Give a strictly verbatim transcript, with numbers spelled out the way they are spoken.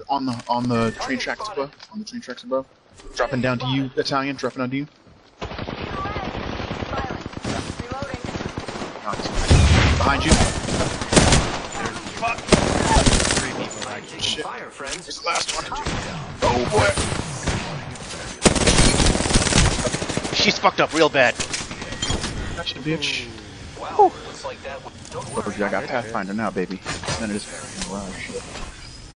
on the on the train tracks above. On the train tracks above. Dropping down to you, Italian. Dropping down to you. Nice. Behind you. Fuck. Three people actually. Shit. Fire, friends. It's the last one. Oh boy. She's fucked up real bad. Gotcha, bitch. Wow. Looks like that. Don't worry. I got Pathfinder now, baby. None of this. Wow, shit.